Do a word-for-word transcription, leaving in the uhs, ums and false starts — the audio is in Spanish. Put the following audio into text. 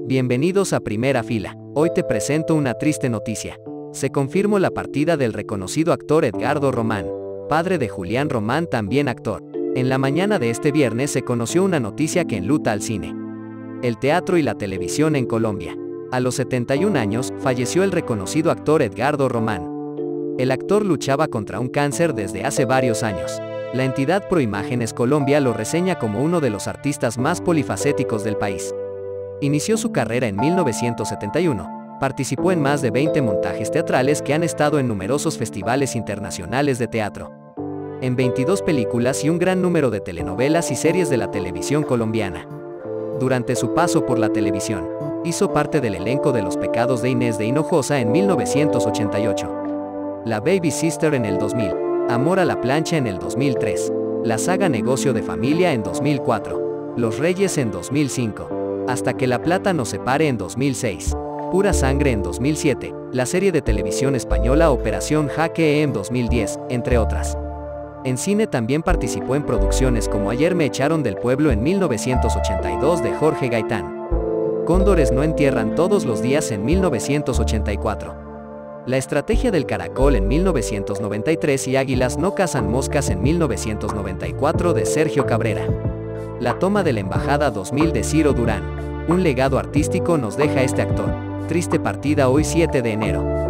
Bienvenidos a Primera Fila. Hoy te presento una triste noticia. Se confirmó la partida del reconocido actor Edgardo Román, padre de Julián Román, también actor. En la mañana de este viernes se conoció una noticia que enluta al cine, el teatro y la televisión en Colombia. A los setenta y un años, falleció el reconocido actor Edgardo Román. El actor luchaba contra un cáncer desde hace varios años. La entidad Proimágenes Colombia lo reseña como uno de los artistas más polifacéticos del país. Inició su carrera en mil novecientos setenta y uno, participó en más de veinte montajes teatrales que han estado en numerosos festivales internacionales de teatro, en veintidós películas y un gran número de telenovelas y series de la televisión colombiana. Durante su paso por la televisión, hizo parte del elenco de Los pecados de Inés de Hinojosa en mil novecientos ochenta y ocho, La Baby Sister en el dos mil, Amor a la plancha en el dos mil tres, la saga Negocio de familia en dos mil cuatro, Los Reyes en dos mil cinco, Hasta que la plata nos separe en dos mil seis, Pura sangre en dos mil siete, la serie de televisión española Operación Jaque en dos mil diez, entre otras. En cine también participó en producciones como Ayer me echaron del pueblo en mil novecientos ochenta y dos de Jorge Gaitán, Cóndores no entierran todos los días en mil novecientos ochenta y cuatro, La estrategia del caracol en mil novecientos noventa y tres y Águilas no cazan moscas en mil novecientos noventa y cuatro de Sergio Cabrera. La toma de la Embajada dos mil de Ciro Durán. Un legado artístico nos deja este actor. Triste partida hoy siete de enero.